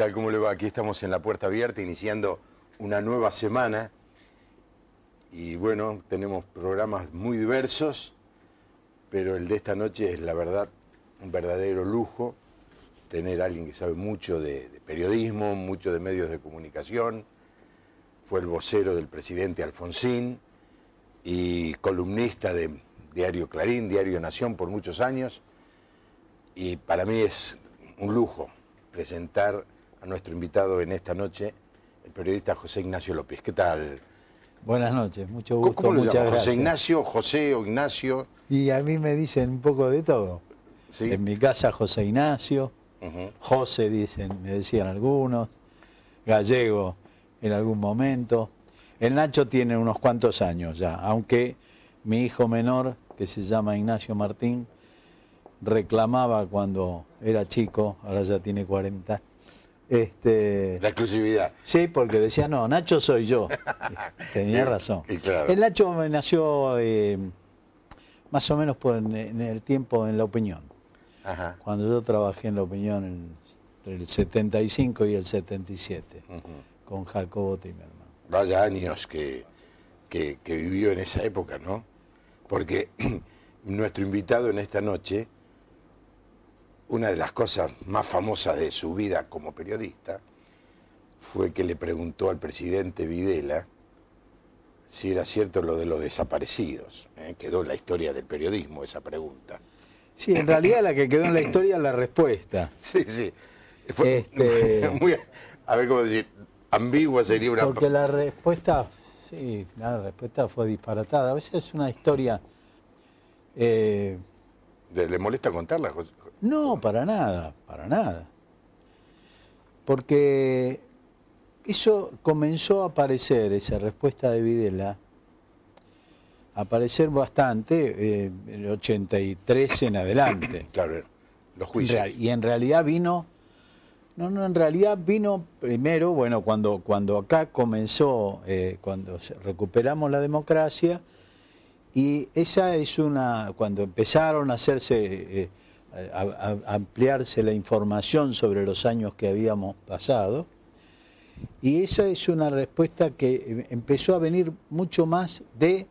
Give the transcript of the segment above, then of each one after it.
tal? ¿Cómo le va? Aquí estamos en La Puerta Abierta, iniciando una nueva semana. Y bueno, tenemos programas muy diversos, pero el de esta noche es, la verdad, un verdadero lujo tener a alguien que sabe mucho de periodismo, mucho de medios de comunicación. Fue el vocero del presidente Alfonsín y columnista de Diario Clarín, Diario Nación por muchos años. Y para mí es un lujo presentar a nuestro invitado en esta noche, el periodista José Ignacio López. ¿Qué tal? Buenas noches, mucho gusto, ¿Cómo lo muchas llama? gracias. ¿José Ignacio, José o Ignacio? Y a mí me dicen un poco de todo. ¿Sí? En mi casa José Ignacio, José me decían algunos, Gallego en algún momento. El Nacho tiene unos cuantos años ya, aunque mi hijo menor, que se llama Ignacio Martín, reclamaba cuando era chico, ahora ya tiene 40. La exclusividad. Sí, porque decía, no, Nacho soy yo. Tenía razón. Y claro. El Nacho me nació más o menos en el tiempo en La Opinión. Ajá. Cuando yo trabajé en La Opinión entre el 75 y el 77, con Jacobo Timerman. Vaya años que vivió en esa época, ¿no? Porque nuestro invitado en esta noche, una de las cosas más famosas de su vida como periodista, fue que le preguntó al presidente Videla si era cierto lo de los desaparecidos. Quedó en la historia del periodismo esa pregunta. Sí, en realidad la que quedó en la historia es la respuesta. Sí, sí. Fue muy, a ver cómo decir, ambigua sería una... Porque la respuesta, sí, la respuesta fue disparatada. A veces es una historia... ¿Le molesta contarla, José? No, para nada, para nada. Porque eso comenzó a aparecer, esa respuesta de Videla, a aparecer bastante el 83 en adelante. Claro, los juicios. Y en realidad vino... No, en realidad vino primero, bueno, cuando acá comenzó, cuando recuperamos la democracia, y esa es cuando empezaron a hacerse, a ampliarse la información sobre los años que habíamos pasado, y esa es una respuesta que empezó a venir mucho más de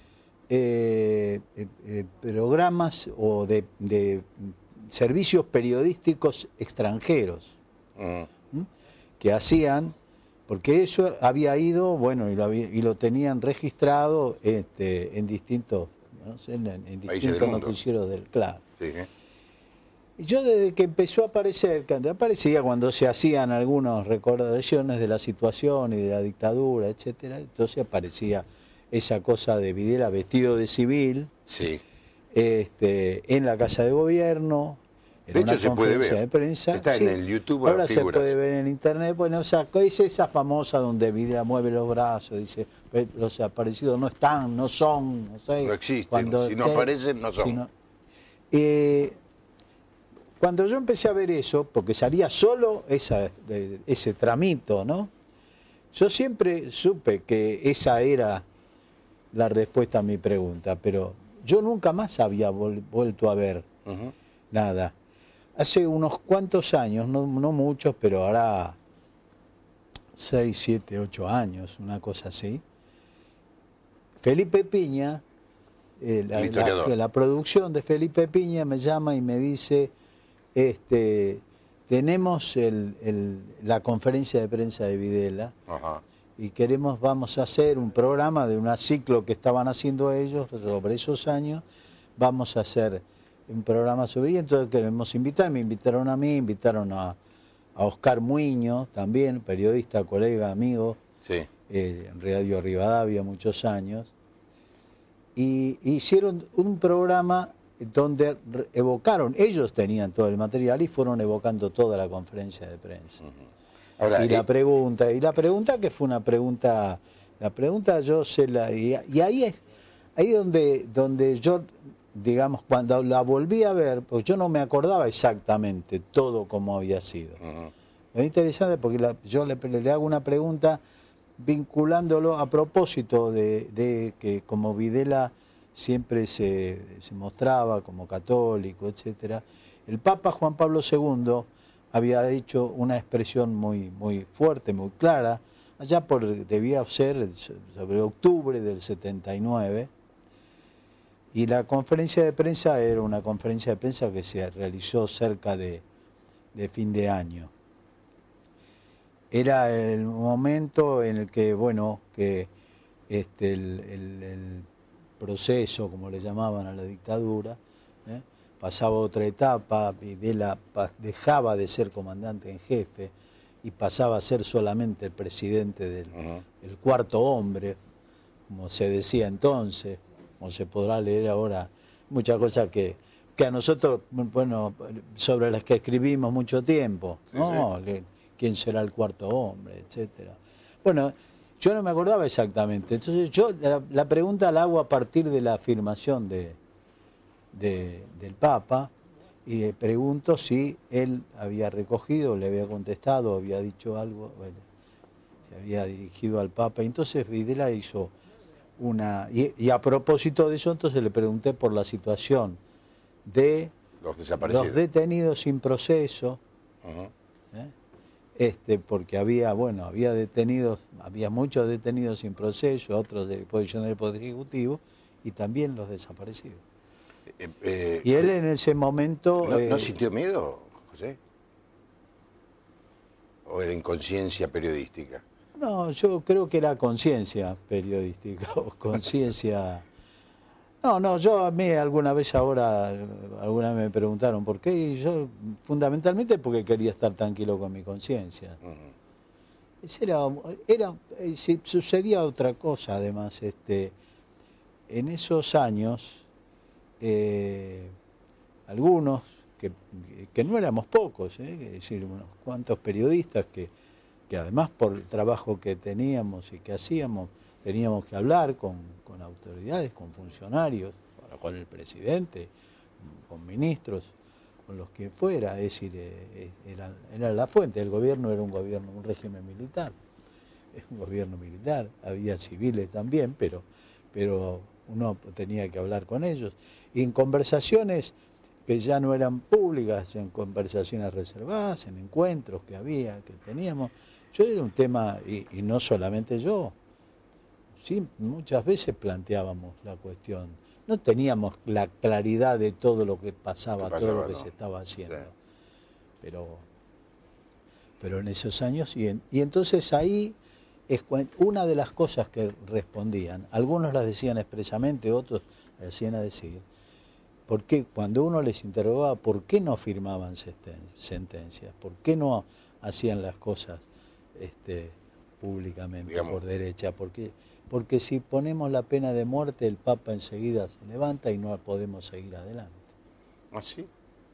programas o de servicios periodísticos extranjeros. Que hacían, porque eso había ido, bueno, y lo tenían registrado en distintos, no sé, en distintos noticieros del claro. Sí. Y yo desde que empezó a aparecer, aparecía cuando se hacían algunas recordaciones de la situación y de la dictadura, etcétera, entonces aparecía esa cosa de Videla vestido de civil, sí, en la Casa de Gobierno. De hecho se puede ver, de prensa. Está sí. en el YouTube. Ahora se puede ver en internet. Bueno, o sea, es esa famosa donde Videla mueve los brazos, dice, los aparecidos no están, no son, no sé. No existen, si no aparecen no son. Cuando yo empecé a ver eso, porque salía solo ese tramito, ¿no? Yo siempre supe que esa era la respuesta a mi pregunta, pero yo nunca más había vuelto a ver nada. Hace unos cuantos años, no muchos, pero ahora 6, 7, 8 años, una cosa así, Felipe Piña, la producción de Felipe Piña me llama y me dice, tenemos la conferencia de prensa de Videla y vamos a hacer un programa de un ciclo que estaban haciendo ellos sobre esos años, vamos a hacer un programa sobre ello, entonces queremos invitar, me invitaron a mí, invitaron a Oscar Muiño, también periodista, colega, amigo, sí. En Radio Rivadavia muchos años, y hicieron un programa donde evocaron, ellos tenían todo el material y fueron evocando toda la conferencia de prensa. Ahora, la pregunta que fue una pregunta, yo se la... Y ahí es donde yo... digamos, cuando la volví a ver, pues yo no me acordaba exactamente todo como había sido. Es interesante porque yo le hago una pregunta vinculándolo a propósito de que como Videla siempre se mostraba como católico, etcétera. El Papa Juan Pablo II había hecho una expresión muy fuerte, muy clara, debía ser sobre octubre del 79, y la conferencia de prensa era una conferencia de prensa que se realizó cerca de fin de año. Era el momento en el que, bueno, que el proceso, como le llamaban a la dictadura, pasaba a otra etapa. Videla dejaba de ser comandante en jefe y pasaba a ser solamente el presidente del el cuarto hombre, como se decía entonces, como se podrá leer ahora, muchas cosas que a nosotros, bueno, sobre las que escribimos mucho tiempo, sí, ¿no? Sí. ¿Quién será el cuarto hombre?, etcétera. Bueno, yo no me acordaba exactamente. Entonces yo la pregunta la hago a partir de la afirmación del Papa, y le pregunto si él había recogido, le había contestado, había dicho algo, bueno, se había dirigido al Papa. Entonces Videla hizo una... Y a propósito de eso, entonces le pregunté por la situación de los detenidos sin proceso, porque había muchos detenidos sin proceso, otros de posición del Poder Ejecutivo, y también los desaparecidos. Y él en ese momento... ¿No sintió miedo, José? ¿O era inconsciencia periodística? No, yo creo que era conciencia periodística, o conciencia... No, yo a mí alguna vez me preguntaron por qué, y yo fundamentalmente porque quería estar tranquilo con mi conciencia. Sucedía otra cosa además, en esos años, algunos, que no éramos pocos, es decir, unos cuantos periodistas que además por el trabajo que teníamos y que hacíamos, teníamos que hablar con autoridades, con funcionarios, con el presidente, con ministros, con los que fuera, es decir, era la fuente. El gobierno era un régimen militar, es un gobierno militar, había civiles también, pero uno tenía que hablar con ellos. Y en conversaciones que ya no eran públicas, en conversaciones reservadas, en encuentros que teníamos, yo era un tema, y no solamente yo, sí, muchas veces planteábamos la cuestión. No teníamos la claridad de todo lo que pasaba, todo lo que se estaba haciendo. Sí. Pero en esos años, y entonces ahí es una de las cosas que respondían. Algunos las decían expresamente, otros las hacían a decir. Porque cuando uno les interrogaba por qué no firmaban sentencias, por qué no hacían las cosas públicamente, digamos, por derecha, porque si ponemos la pena de muerte, el Papa enseguida se levanta y no podemos seguir adelante. ¿Ah, sí?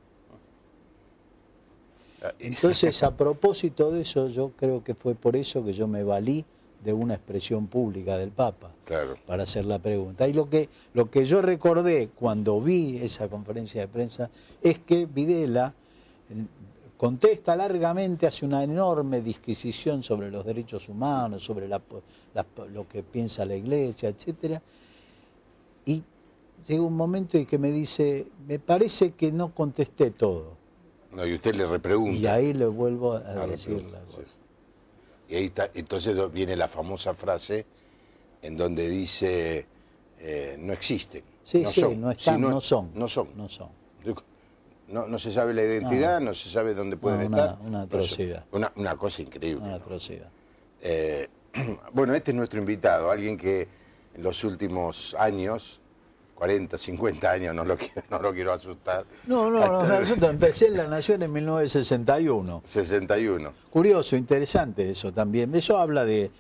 Entonces, a propósito de eso, yo creo que fue por eso que yo me valí de una expresión pública del Papa, claro, para hacer la pregunta. Y lo que yo recordé cuando vi esa conferencia de prensa es que Videla contesta largamente, hace una enorme disquisición sobre los derechos humanos, sobre lo que piensa la Iglesia, etcétera, y llega un momento en que me dice, me parece que no contesté todo. No, y usted le repregunta. Y ahí le vuelvo a decir la cosa. Sí. Y ahí está, entonces viene la famosa frase en donde dice, no existen. Sí, no son. No están, no son. No son. No son. No se sabe la identidad, no se sabe dónde pueden estar. Una atrocidad. Una cosa increíble. Una atrocidad. Bueno, este es nuestro invitado, alguien que en los últimos años, 40, 50 años, no lo quiero asustar. No, empecé en La Nación en 1961. 61. Curioso, interesante eso también. Eso habla de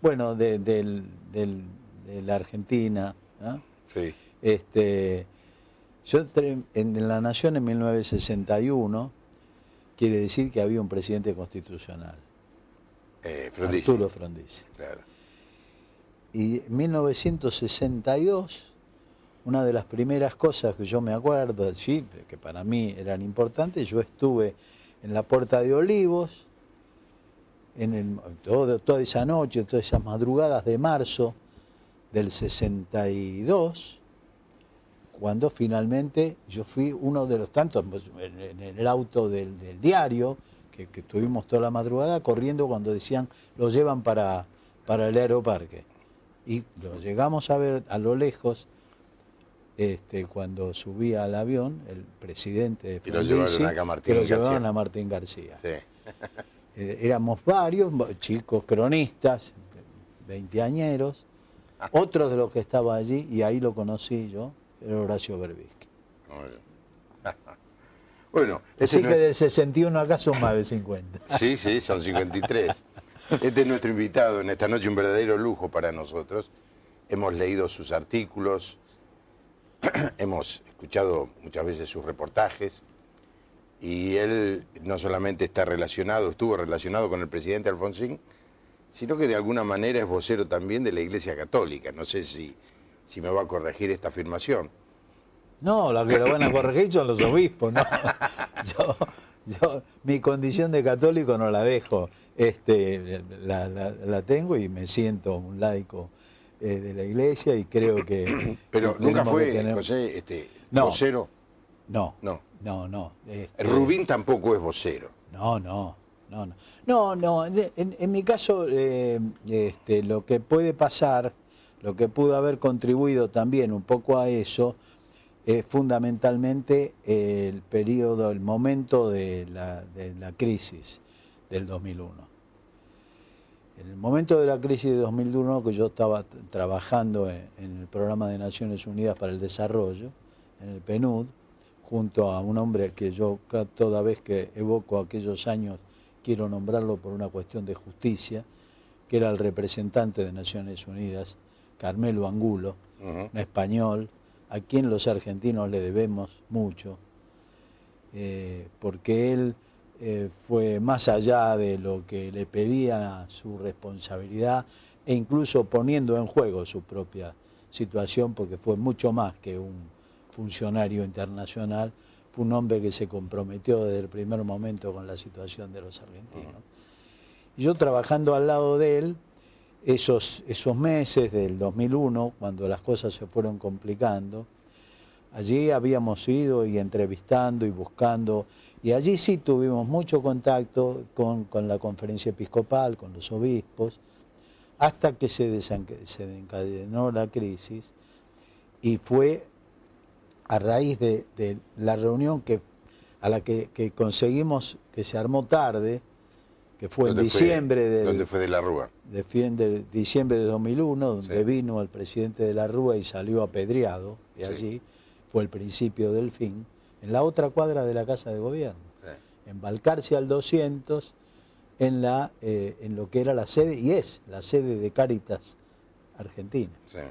la Argentina, ¿no? Sí. Yo entré en La Nación en 1961, quiere decir que había un presidente constitucional. Frondizi. Arturo Frondizi. Claro. Y en 1962, una de las primeras cosas que yo me acuerdo, sí, que para mí eran importantes, yo estuve en la Puerta de Olivos, toda esa noche, todas esas madrugadas de marzo del 62, cuando finalmente yo fui uno de los tantos en el auto del diario que estuvimos toda la madrugada corriendo cuando decían lo llevan para el aeroparque. Y lo llegamos a ver a lo lejos cuando subía al avión el presidente de Frondizi, que lo llevaban a Martín García. Sí. Éramos varios chicos cronistas, veinteañeros, otros de los que estaba allí, y ahí lo conocí yo, era Horacio Berbisky. Bueno, así que del 61 acá son más de 50. Sí, sí, son 53. Este es nuestro invitado en esta noche, un verdadero lujo para nosotros. Hemos leído sus artículos, hemos escuchado muchas veces sus reportajes, y él no solamente estuvo relacionado con el presidente Alfonsín, sino que de alguna manera es vocero también de la Iglesia Católica. No sé si me va a corregir esta afirmación. No, los que lo van a corregir son los obispos, ¿no? Mi condición de católico no la dejo, la tengo y me siento un laico de la Iglesia, y creo que... Pero nunca fue, José, vocero. No. Rubín tampoco es vocero. No. En mi caso, lo que puede pasar, lo que pudo haber contribuido también un poco a eso, es fundamentalmente el momento de la crisis del 2001. En el momento de la crisis de 2001, que yo estaba trabajando en el Programa de Naciones Unidas para el Desarrollo, en el PNUD, junto a un hombre que yo toda vez que evoco aquellos años quiero nombrarlo por una cuestión de justicia, que era el representante de Naciones Unidas, Carmelo Angulo, un español, a quien los argentinos le debemos mucho, porque él fue más allá de lo que le pedía su responsabilidad, e incluso poniendo en juego su propia situación, porque fue mucho más que un funcionario internacional, fue un hombre que se comprometió desde el primer momento con la situación de los argentinos. Y yo trabajando al lado de él, esos meses del 2001, cuando las cosas se fueron complicando, allí habíamos ido y entrevistando y buscando, y allí sí tuvimos mucho contacto con la conferencia episcopal, con los obispos, hasta que se desencadenó la crisis, y fue a raíz de la reunión a la que conseguimos, que se armó tarde, que fue en diciembre ¿Dónde fue de la Rúa? Diciembre de 2001, donde vino el presidente de la Rúa y salió apedreado de allí, fue el principio del fin, en la otra cuadra de la Casa de Gobierno, en Balcarce al 200, en lo que era la sede, y es la sede de Cáritas Argentina.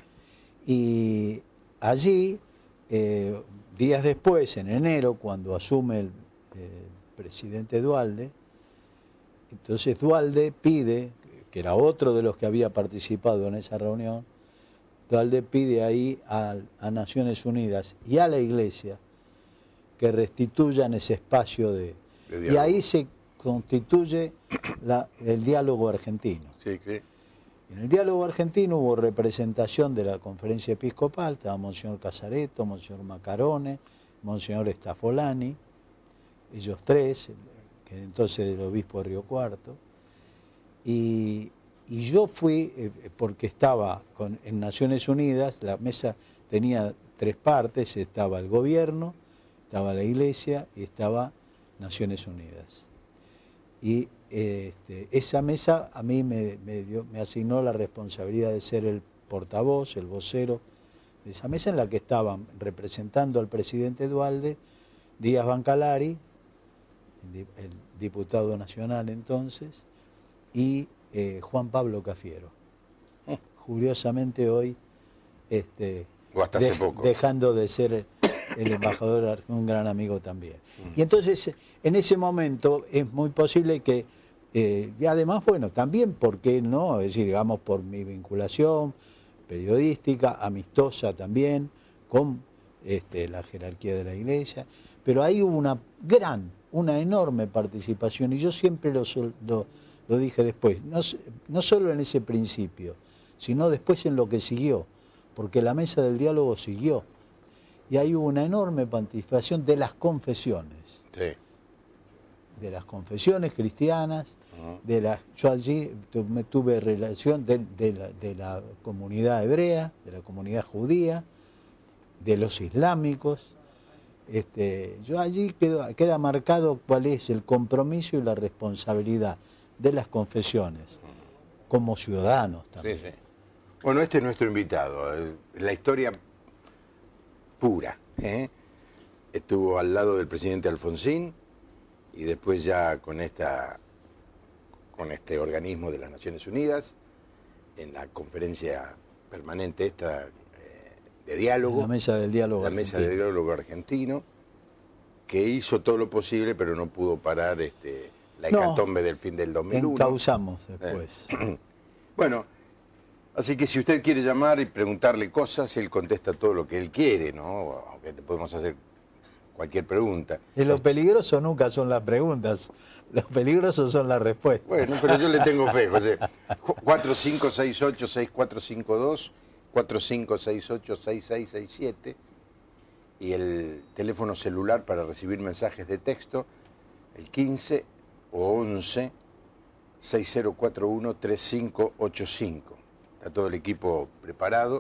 Y allí, días después, en enero, cuando asume el presidente Duhalde, entonces Duhalde pide, que era otro de los que había participado en esa reunión, Duhalde pide ahí a Naciones Unidas y a la Iglesia que restituyan ese espacio de diálogo. Y ahí se constituye el diálogo argentino. Sí. En el diálogo argentino hubo representación de la conferencia episcopal, estaba Monseñor Casareto, Monseñor Macarone, Monseñor Stafolani, ellos tres, que entonces el obispo de Río Cuarto, y yo fui, porque estaba en Naciones Unidas, la mesa tenía tres partes, estaba el gobierno, estaba la Iglesia y estaba Naciones Unidas. Y esa mesa a mí me asignó la responsabilidad de ser el portavoz, el vocero de esa mesa, en la que estaban representando al presidente Duhalde, Díaz Bancalari, el diputado nacional entonces, y Juan Pablo Cafiero. Curiosamente hoy, o hasta hace poco, dejando de ser el embajador, un gran amigo también. Y entonces, en ese momento, es muy posible que, y además, bueno, también, ¿por qué no? Es decir, digamos, por mi vinculación periodística, amistosa también, con la jerarquía de la Iglesia, pero ahí hubo una enorme participación, y yo siempre lo dije después, no solo en ese principio, sino después en lo que siguió, porque la mesa del diálogo siguió, y ahí hubo una enorme participación de las confesiones. Sí. de las confesiones cristianas, yo allí tuve relación de la comunidad hebrea, de la comunidad judía, de los islámicos. Yo allí queda marcado cuál es el compromiso y la responsabilidad de las confesiones como ciudadanos también. Sí, sí. Bueno, este es nuestro invitado, la historia pura. Estuvo al lado del presidente Alfonsín y después ya con este organismo de las Naciones Unidas, en la conferencia permanente esta de diálogo. La mesa del diálogo argentino. Mesa del diálogo argentino, que hizo todo lo posible, pero no pudo parar la hecatombe del fin del 2001. Encauzamos después. Bueno, así que si usted quiere llamar y preguntarle cosas, él contesta todo lo que él quiere, ¿no? Aunque le podemos hacer cualquier pregunta. Y lo peligroso nunca son las preguntas, lo peligroso son las respuestas. Bueno, pero yo le tengo fe, José. 4568-6452, 4568-6667 y el teléfono celular para recibir mensajes de texto, el 15 o 11 6041-3585. Está todo el equipo preparado.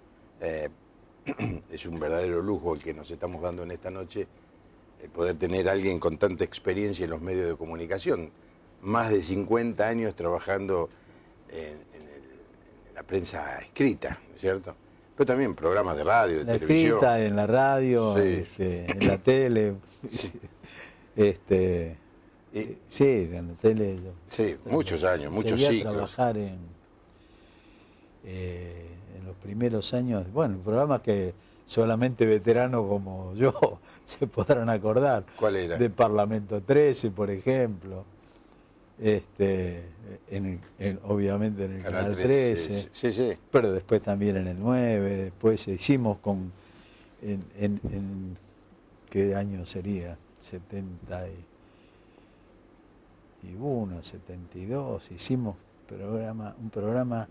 Es un verdadero lujo el que nos estamos dando en esta noche, el poder tener a alguien con tanta experiencia en los medios de comunicación. Más de 50 años trabajando en la prensa escrita, ¿no es cierto? Pero también programas de radio, de televisión. Escrita, en la radio, Sí. En la tele. Sí. Sí, en la tele. Sí, muchos años, muchos Llegué a ciclos. trabajar en los primeros años, bueno, programas que solamente veteranos como yo se podrán acordar. ¿Cuál era? De Parlamento 13, por ejemplo. Obviamente en el Canal 13. Sí, sí. Pero después también en el 9, después hicimos en ¿qué año sería? 71, 72, hicimos un programa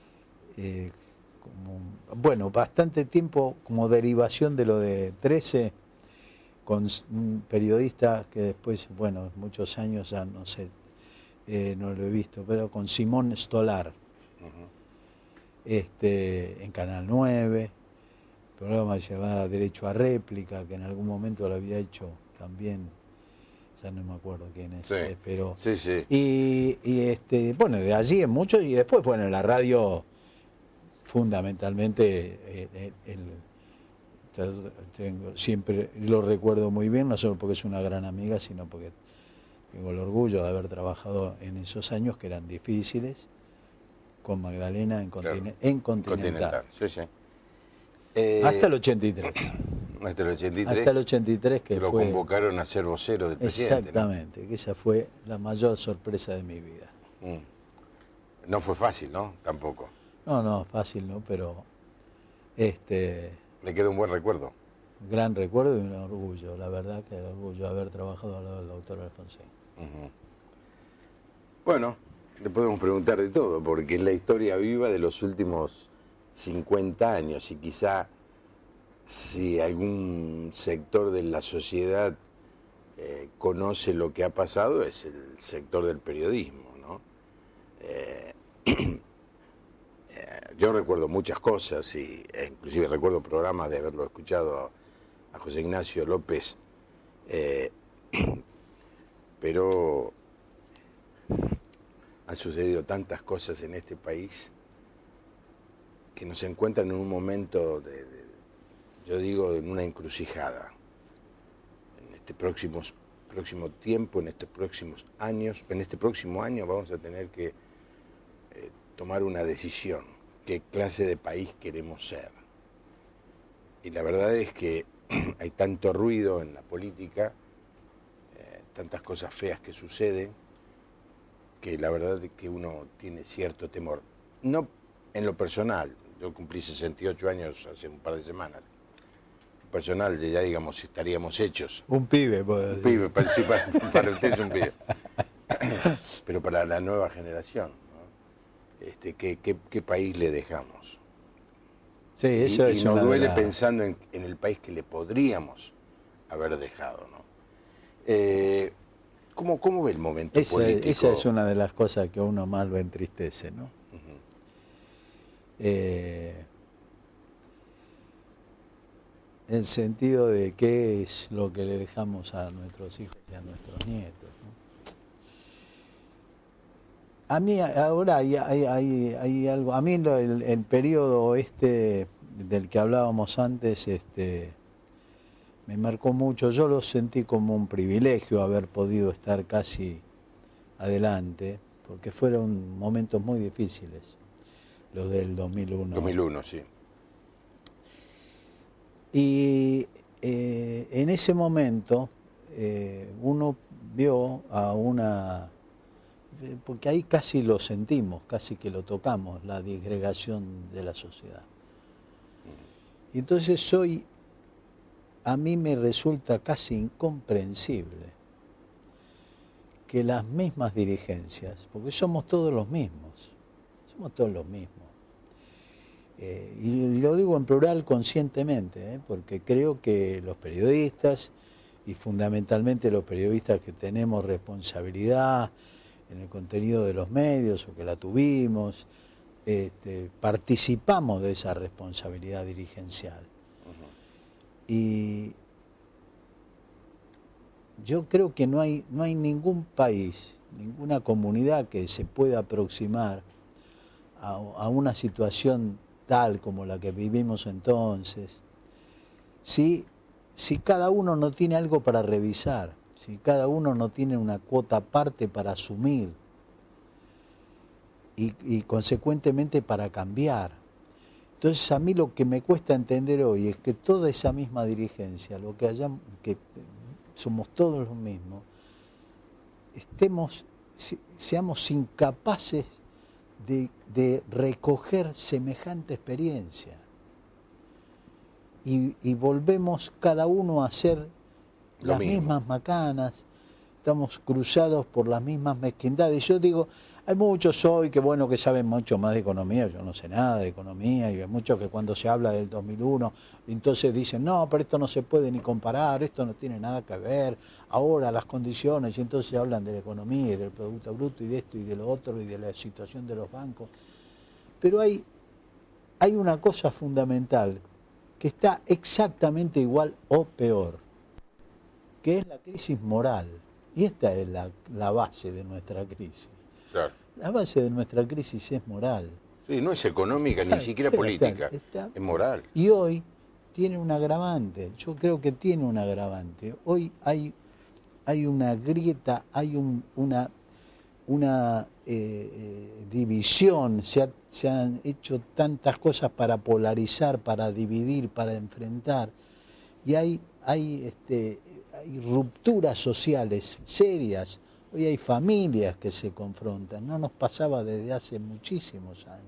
bastante tiempo como derivación de lo de 13, con un periodista que después, muchos años ya no sé, no lo he visto, pero con Simón Stolar, en Canal 9, programa llamado Derecho a Réplica, que en algún momento lo había hecho también, ya no me acuerdo quién es, Sí, pero sí, sí. y de allí en mucho, y después, en la radio fundamentalmente siempre lo recuerdo muy bien, no solo porque es una gran amiga, sino porque tengo el orgullo de haber trabajado en esos años que eran difíciles con Magdalena en Continental. Sí, sí. Hasta el 83. Hasta el 83. Hasta el 83 que lo fue, convocaron a ser vocero del presidente. Exactamente, que esa fue la mayor sorpresa de mi vida. No fue fácil, ¿no? Tampoco. No, fácil, ¿no? Pero Le queda un buen recuerdo. gran recuerdo y un orgullo, la verdad que el orgullo de haber trabajado al lado del doctor Alfonsín. Bueno, le podemos preguntar de todo, porque es la historia viva de los últimos 50 años y quizá si algún sector de la sociedad conoce lo que ha pasado es el sector del periodismo, ¿no? Yo recuerdo muchas cosas y inclusive recuerdo programas de haberlo escuchado a José Ignacio López, pero han sucedido tantas cosas en este país que nos encuentran en un momento yo digo, en una encrucijada. En este próximo tiempo, en estos próximos años, en este próximo año vamos a tener que tomar una decisión. ¿Qué clase de país queremos ser? Y la verdad es que hay tanto ruido en la política, tantas cosas feas que suceden, que la verdad es que uno tiene cierto temor. No en lo personal, yo cumplí 68 años hace un par de semanas. Personal, ya digamos, estaríamos hechos. Un pibe, Un pibe, para usted es un pibe. Pero para la nueva generación, ¿no? ¿Qué país le dejamos? Sí, eso y es nos una duele de las... pensando en el país que le podríamos haber dejado, ¿no? ¿Cómo ve el momento político? Esa es una de las cosas que a uno más lo entristece, ¿no? El sentido de qué es lo que le dejamos a nuestros hijos y a nuestros nietos, ¿no? A mí ahora hay algo, a mí el periodo del que hablábamos antes me marcó mucho. Yo lo sentí como un privilegio haber podido estar casi adelante, porque fueron momentos muy difíciles, los del 2001. 2001, sí. Y en ese momento uno vio a porque ahí casi lo sentimos, casi que lo tocamos, la disgregación de la sociedad. Y entonces a mí me resulta casi incomprensible que las mismas dirigencias, porque somos todos los mismos, y lo digo en plural conscientemente, porque creo que los periodistas, y fundamentalmente los periodistas que tenemos responsabilidad en el contenido de los medios, o que la tuvimos, participamos de esa responsabilidad dirigencial. Y yo creo que no hay ningún país, ninguna comunidad que se pueda aproximar a una situación tal como la que vivimos entonces, si cada uno no tiene algo para revisar, si cada uno no tiene una cuota aparte para asumir y consecuentemente para cambiar. Entonces a mí lo que me cuesta entender hoy es que toda esa misma dirigencia, que somos todos los mismos, seamos incapaces de recoger semejante experiencia y volvemos cada uno a hacer las mismas macanas, estamos cruzados por las mismas mezquindades. Yo digo, hay muchos hoy que saben mucho más de economía, yo no sé nada de economía, y hay muchos que cuando se habla del 2001, entonces dicen, no, pero esto no se puede ni comparar, esto no tiene nada que ver, ahora las condiciones, y entonces hablan de la economía y del Producto Bruto y de esto y de lo otro y de la situación de los bancos. Pero hay una cosa fundamental que está exactamente igual o peor, que es la crisis moral. Y esta es la base de nuestra crisis. Claro. La base de nuestra crisis es moral. Sí, no es económica, ni siquiera política, es moral. Y hoy tiene un agravante, yo creo que tiene un agravante. Hoy hay una grieta, hay una división, se han hecho tantas cosas para polarizar, para dividir, para enfrentar, y hay rupturas sociales serias. Hoy hay familias que se confrontan, no nos pasaba desde hace muchísimos años.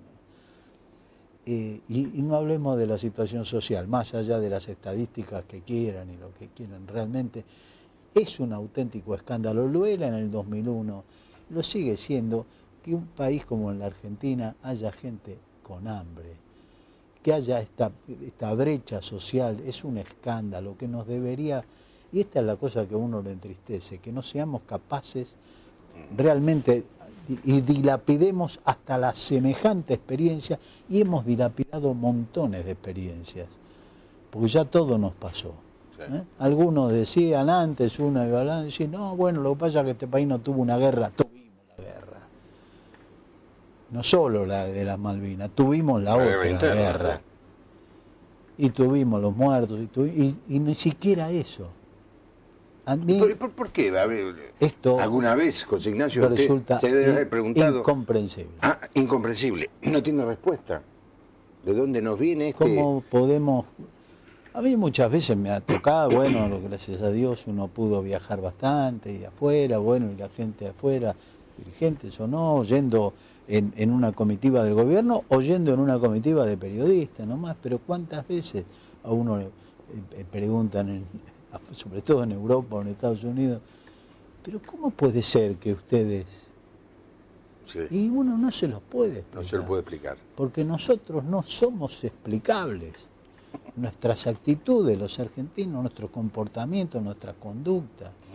Y no hablemos de la situación social, más allá de las estadísticas que quieran y lo que quieran, realmente es un auténtico escándalo. Lo era en el 2001, lo sigue siendo, que un país como en la Argentina haya gente con hambre, que haya esta brecha social, es un escándalo que nos debería... Y esta es la cosa que a uno le entristece, que no seamos capaces realmente y dilapidemos hasta la semejante experiencia, y hemos dilapidado montones de experiencias, porque ya todo nos pasó. Sí. Algunos decían antes, uno iba hablando, decían, no, bueno, lo que pasa es que este país no tuvo una guerra, tuvimos la guerra. No solo la de las Malvinas, tuvimos la otra guerra. Y tuvimos los muertos, y ni siquiera eso. ¿Por qué? A ver, esto ¿alguna vez, José Ignacio, usted se debe haber preguntado? Incomprensible. Incomprensible. No tiene respuesta. ¿De dónde nos viene ¿Cómo podemos...? A mí muchas veces me ha tocado, bueno, gracias a Dios uno pudo viajar bastante, y afuera, y la gente afuera, dirigentes o no, yendo en una comitiva del gobierno o yendo en una comitiva de periodistas nomás, pero ¿cuántas veces a uno le preguntan sobre todo en Europa o en Estados Unidos, pero ¿cómo puede ser que ustedes...? Sí. Y uno no se los puede explicar. No se lo puede explicar. Porque nosotros no somos explicables. Nuestras actitudes, los argentinos, nuestro comportamiento, nuestra conducta.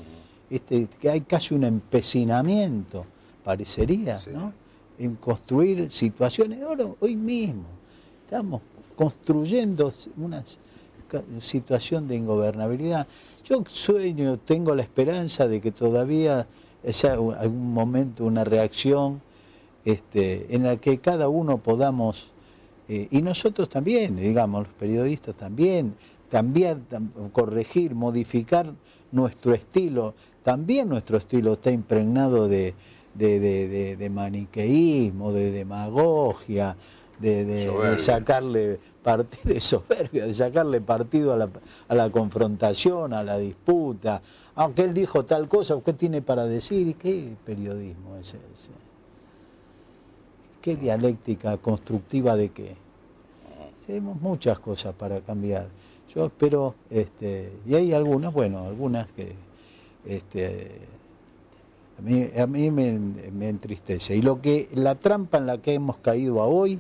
que hay casi un empecinamiento, parecería, Sí. ¿no? En construir situaciones. Ahora, hoy mismo, estamos construyendo una situación de ingobernabilidad. Yo sueño, tengo la esperanza de que todavía haya algún momento, una reacción en la que cada uno podamos, y nosotros también, digamos, los periodistas también, corregir, modificar nuestro estilo. También nuestro estilo está impregnado de maniqueísmo, de demagogia, de sacarle partido, de soberbia, de sacarle partido a la confrontación, a la disputa. Aunque él dijo tal cosa, ¿qué tiene para decir? ¿Y qué periodismo es ese? ¿Qué dialéctica constructiva de qué? Tenemos muchas cosas para cambiar. Yo espero, y hay algunas, algunas que a mí me entristece. Y la trampa en la que hemos caído hoy,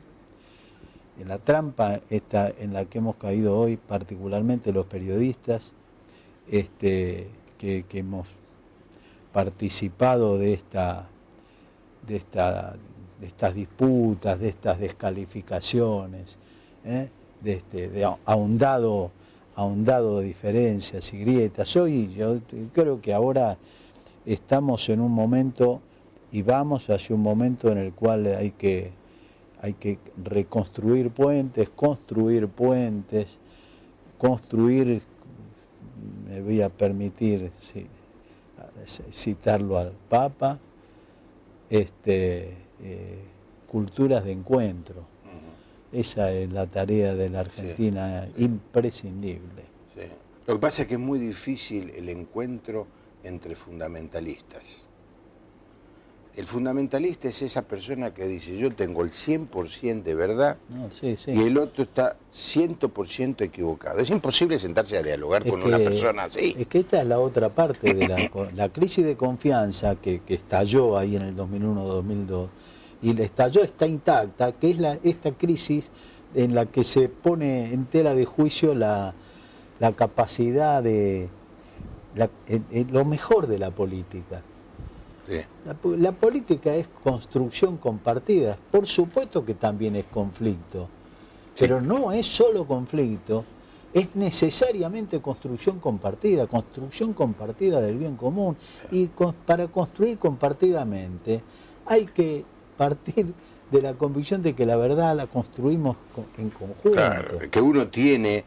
particularmente los periodistas, que hemos participado de estas disputas, de estas descalificaciones, de ahondado diferencias y grietas. Yo creo que ahora estamos en un momento y vamos hacia un momento en el cual hay que reconstruir puentes, construir, me voy a permitir citarlo al Papa, culturas de encuentro. Esa es la tarea de la Argentina, sí, imprescindible. Sí. Lo que pasa es que es muy difícil el encuentro entre fundamentalistas. El fundamentalista es esa persona que dice, yo tengo el 100% de verdad, y el otro está 100% equivocado. Es imposible sentarse a dialogar con una persona así. Es que esta es la otra parte de la crisis de confianza que estalló ahí en el 2001-2002, y el estalló está intacta, que es esta crisis en la que se pone en tela de juicio la capacidad de lo mejor de la política. Sí. La política es construcción compartida, por supuesto que también es conflicto, sí, pero no es solo conflicto, es necesariamente construcción compartida del bien común, y para construir compartidamente hay que partir de la convicción de que la verdad la construimos en conjunto. Claro, que uno tiene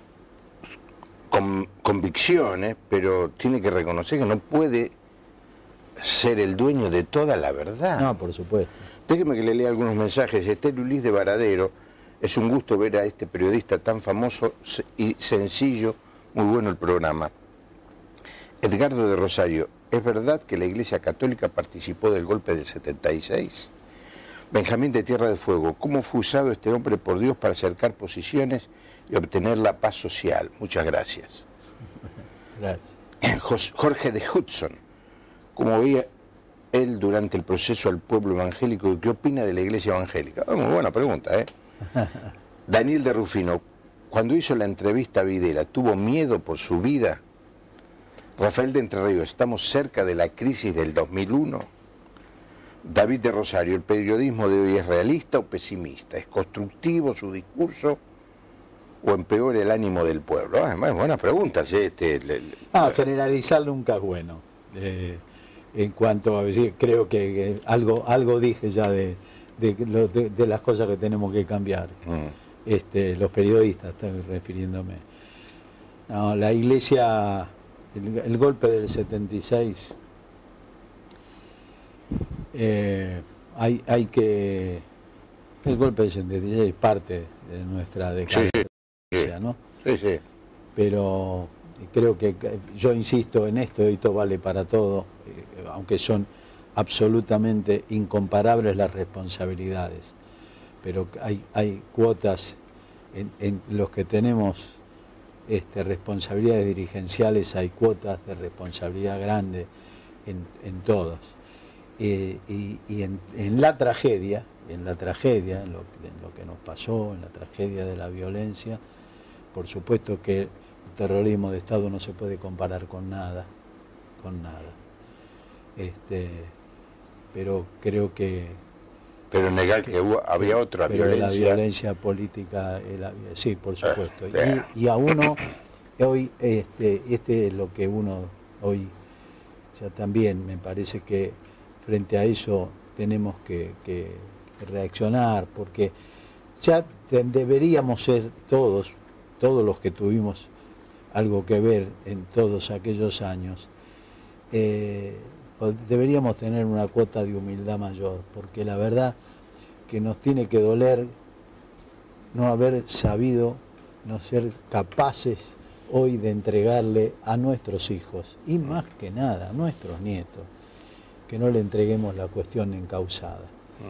convicciones, pero tiene que reconocer que no puede ser el dueño de toda la verdad. No, por supuesto. Déjeme que le lea algunos mensajes. Esther Ulis de Varadero: es un gusto ver a este periodista tan famoso y sencillo, muy bueno el programa. Edgardo de Rosario: ¿es verdad que la Iglesia Católica participó del golpe del 76? Benjamín de Tierra del Fuego: ¿cómo fue usado este hombre por Dios para acercar posiciones y obtener la paz social? Muchas gracias. Gracias. Jorge de Hudson: ¿cómo veía él durante el proceso al pueblo evangélico y qué opina de la Iglesia evangélica? Muy buena pregunta, ¿eh? Daniel de Rufino: cuando hizo la entrevista a Videla, ¿tuvo miedo por su vida? Rafael de Entre Ríos: ¿estamos cerca de la crisis del 2001? David de Rosario: ¿el periodismo de hoy es realista o pesimista? ¿Es constructivo su discurso o empeora el ánimo del pueblo? Buenas preguntas. Generalizar nunca es bueno. En cuanto a decir, creo que algo dije ya de las cosas que tenemos que cambiar. Los periodistas, estoy refiriéndome. No, la Iglesia, el golpe del 76, hay que... El golpe del 76 es parte de nuestra decadencia, sí, ¿no? Sí, sí. Pero creo que yo insisto en esto vale para todo, aunque son absolutamente incomparables las responsabilidades, pero hay cuotas en los que tenemos responsabilidades dirigenciales, hay cuotas de responsabilidad grande en todos. Y en la tragedia, en lo que nos pasó, en la tragedia de la violencia, por supuesto que el terrorismo de Estado no se puede comparar con nada con nada. Pero creo que... Pero negar que había otra pero violencia. la violencia política, sí, por supuesto. Y a uno, hoy, es lo que uno hoy, ya también me parece que frente a eso tenemos que reaccionar, porque ya deberíamos ser todos los que tuvimos algo que ver en todos aquellos años, deberíamos tener una cuota de humildad mayor, porque la verdad que nos tiene que doler no haber sabido, no ser capaces hoy de entregarle a nuestros hijos, y más que nada a nuestros nietos, que no le entreguemos la cuestión encausada.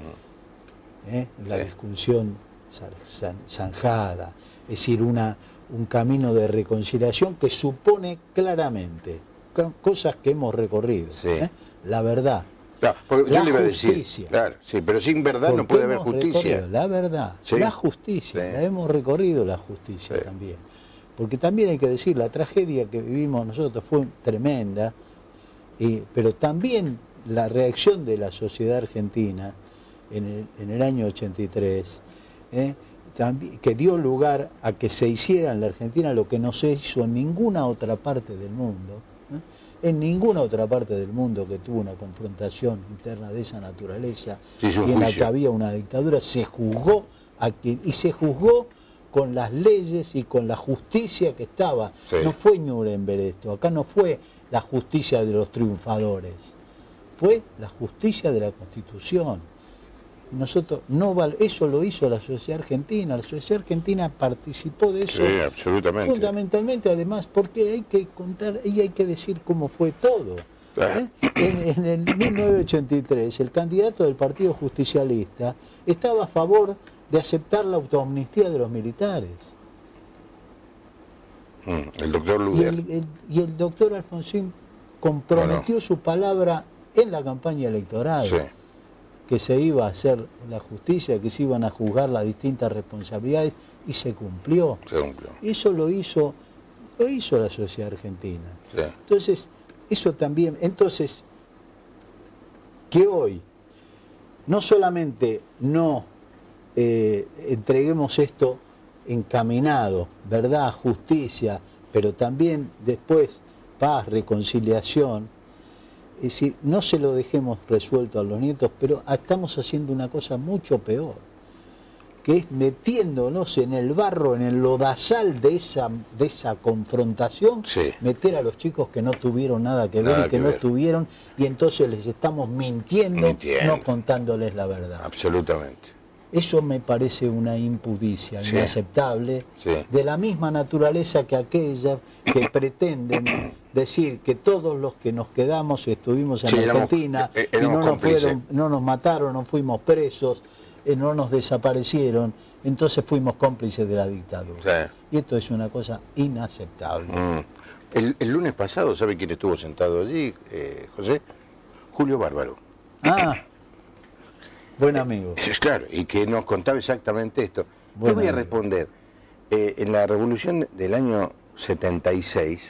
La discusión zanjada, es decir, un camino de reconciliación que supone claramente cosas que hemos recorrido, sí. La verdad, claro, yo le iba a decir, justicia, claro, sí, pero sin verdad no puede haber justicia. La verdad, ¿sí? La justicia, sí. La hemos recorrido la justicia, sí. También, porque también hay que decir, la tragedia que vivimos nosotros fue tremenda, pero también la reacción de la sociedad argentina en el año 83, que dio lugar a que se hiciera en la Argentina lo que no se hizo en ninguna otra parte del mundo, en ninguna otra parte del mundo que tuvo una confrontación interna de esa naturaleza, y en la que había una dictadura, se juzgó y se juzgó con las leyes y con la justicia que estaba. Sí. No fue Nuremberg esto, acá no fue la justicia de los triunfadores, fue la justicia de la Constitución. Nosotros eso lo hizo la sociedad argentina participó de eso. Sí, absolutamente. Fundamentalmente, además, porque hay que contar y hay que decir cómo fue todo. En el 1983, el candidato del Partido Justicialista estaba a favor de aceptar la autoamnistía de los militares. El doctor Luder. Y el doctor Alfonsín comprometió su palabra en la campaña electoral. Sí. Que se iba a hacer la justicia, que se iban a juzgar las distintas responsabilidades, y se cumplió. Se cumplió. Eso lo hizo la sociedad argentina. Sí. Entonces, eso también, que hoy no solamente no entreguemos esto encaminado, verdad, justicia, pero también después paz, reconciliación. Es decir, no se lo dejemos resuelto a los nietos, pero estamos haciendo una cosa mucho peor, que es metiéndonos en el barro, en el lodazal de esa confrontación, sí. Meter a los chicos que no tuvieron nada que ver y que no estuvieron, y entonces les estamos mintiendo, no contándoles la verdad. Absolutamente. Eso me parece una impudicia, sí. Inaceptable, sí. De la misma naturaleza que aquella que pretenden decir que todos los que nos quedamos estuvimos en Argentina y no nos mataron, no fuimos presos, no nos desaparecieron, entonces fuimos cómplices de la dictadura. Sí. Y esto es una cosa inaceptable. El lunes pasado, ¿sabe quién estuvo sentado allí, José? Julio Bárbaro. Buen amigo. Claro, y que nos contaba exactamente esto. Yo voy a responder. En la revolución del año 76,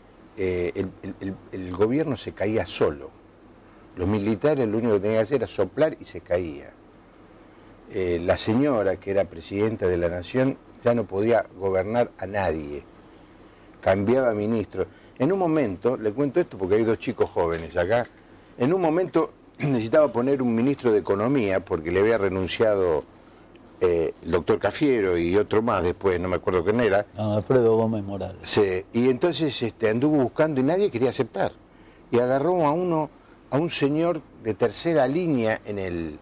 el gobierno se caía solo. Los militares lo único que tenían que hacer era soplar y se caía. La señora, que era presidenta de la nación, ya no podía gobernar a nadie. Cambiaba ministro. En un momento, le cuento esto porque hay dos chicos jóvenes acá, en un momento necesitaba poner un ministro de Economía porque le había renunciado el doctor Cafiero y otro más después, no me acuerdo quién era. Alfredo Gómez Morales. Sí, y entonces anduvo buscando y nadie quería aceptar. Y agarró a un señor de tercera línea en el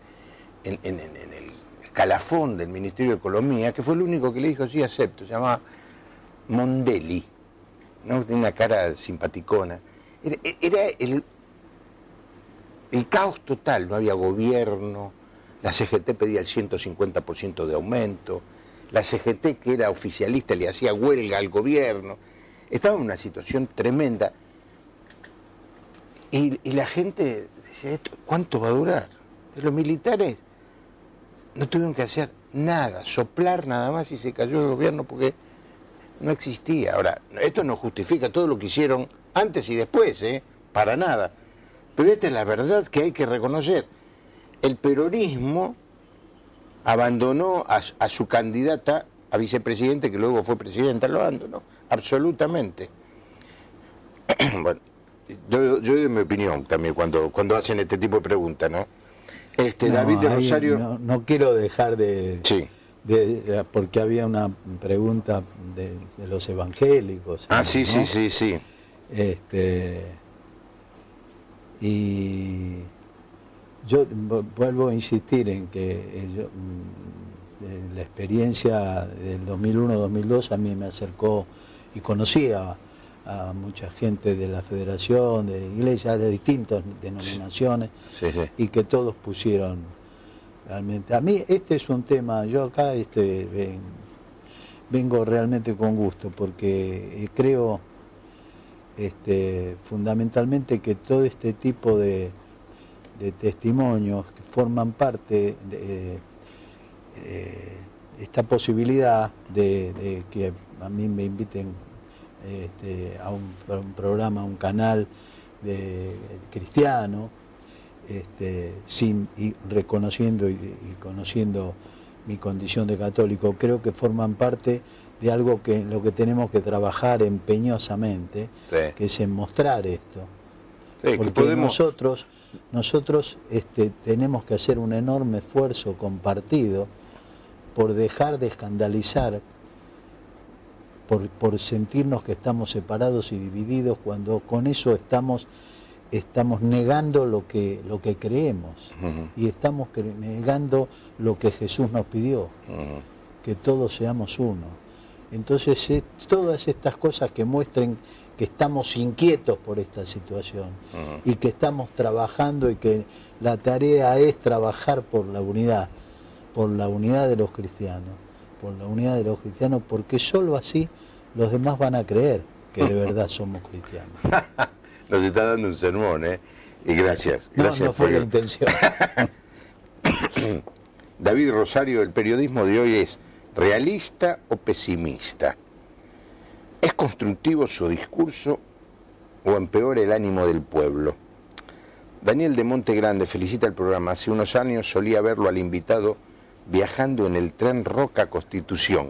escalafón del Ministerio de Economía, que fue el único que le dijo, sí, acepto, se llamaba Mondelli, ¿no? Tenía una cara simpaticona. Era el caos total, no había gobierno, la CGT pedía el 150% de aumento, la CGT, que era oficialista, le hacía huelga al gobierno, estaba en una situación tremenda. Y la gente decía, ¿cuánto va a durar? Los militares no tuvieron que hacer nada, soplar nada más y se cayó el gobierno porque no existía. Ahora, esto no justifica todo lo que hicieron antes y después, para nada. Pero esta es la verdad que hay que reconocer. El peronismo abandonó a su candidata a vicepresidente, que luego fue presidenta, lo abandonó, absolutamente. Bueno, yo doy mi opinión también cuando hacen este tipo de preguntas, ¿no? David de Rosario... No quiero dejar de... Sí. Porque había una pregunta de los evangélicos. Ah, ¿no? sí. Y yo vuelvo a insistir en que la experiencia del 2001-2002 a mí me acercó y conocía a mucha gente de la federación, de iglesias, de distintas denominaciones, sí. Y que todos pusieron realmente. A mí este es un tema, yo acá vengo realmente con gusto, porque creo fundamentalmente que todo este tipo de testimonios que forman parte de esta posibilidad de que a mí me inviten a un programa, a un canal cristiano, reconociendo y conociendo mi condición de católico, creo que forman parte de algo que lo que tenemos que trabajar empeñosamente, sí, que es en mostrar esto. Sí, porque nosotros tenemos que hacer un enorme esfuerzo compartido por dejar de escandalizar, por sentirnos que estamos separados y divididos, cuando con eso estamos negando lo que creemos, y estamos negando lo que Jesús nos pidió, que todos seamos uno. Entonces, todas estas cosas que muestren que estamos inquietos por esta situación, y que estamos trabajando, y que la tarea es trabajar por la unidad de los cristianos, porque solo así los demás van a creer que de verdad somos cristianos. Nos está dando un sermón, ¿eh? Y gracias. No fue la intención. David Rosario, el periodismo de hoy es realista o pesimista. ¿Es constructivo su discurso o empeora el ánimo del pueblo? Daniel de Monte Grande felicita el programa. Hace unos años solía verlo al invitado viajando en el tren Roca Constitución.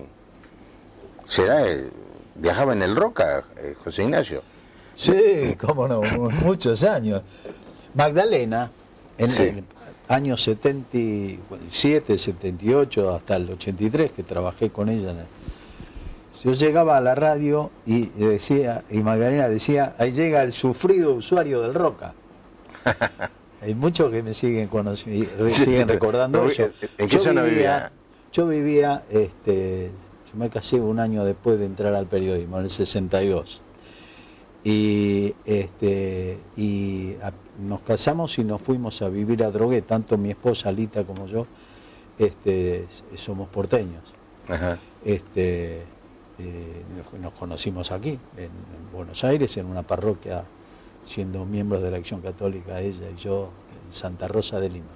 ¿Viajaba en el Roca, José Ignacio? Sí, cómo no, muchos años. Magdalena, en el año 77, 78, hasta el 83, que trabajé con ella. Yo llegaba a la radio y Magdalena decía, ahí llega el sufrido usuario del Roca. Hay muchos que me siguen recordando eso. ¿En qué zona vivía? Yo vivía, yo me casé un año después de entrar al periodismo, en el 62. Y nos casamos y nos fuimos a vivir a Adrogué, tanto mi esposa Alita como yo, somos porteños. Ajá. Nos conocimos aquí, en Buenos Aires, en una parroquia, siendo miembros de la Acción Católica, ella y yo, en Santa Rosa de Lima.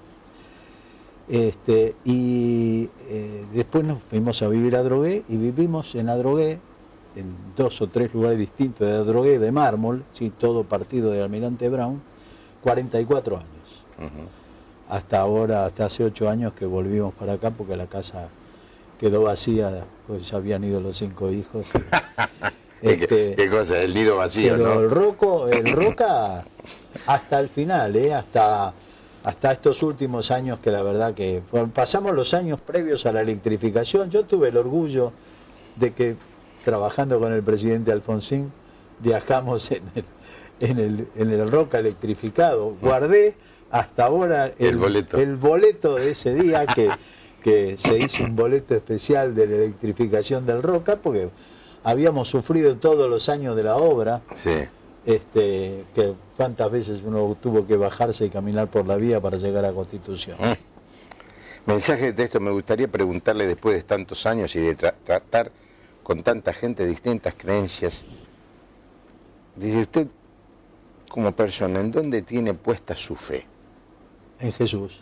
Después nos fuimos a vivir a Adrogué y vivimos en Adrogué, en 2 o 3 lugares distintos de Adrogué, de mármol, sí, todo partido de Almirante Brown, 44 años. Hasta ahora, hasta hace 8 años que volvimos para acá porque la casa quedó vacía, pues ya habían ido los 5 hijos. ¿Qué cosa? El nido vacío, pero ¿no? El Roca hasta el final, hasta estos últimos años, que la verdad que pasamos los años previos a la electrificación. Yo tuve el orgullo de que, trabajando con el presidente Alfonsín, viajamos en el Roca electrificado. Guardé hasta ahora el boleto de ese día, que se hizo un boleto especial de la electrificación del Roca, porque habíamos sufrido todos los años de la obra. Sí. Que cuántas veces uno tuvo que bajarse y caminar por la vía para llegar a Constitución. Mensaje de texto. Me gustaría preguntarle, después de tantos años y de tratar con tanta gente de distintas creencias, dice usted, como persona, ¿en dónde tiene puesta su fe? En Jesús.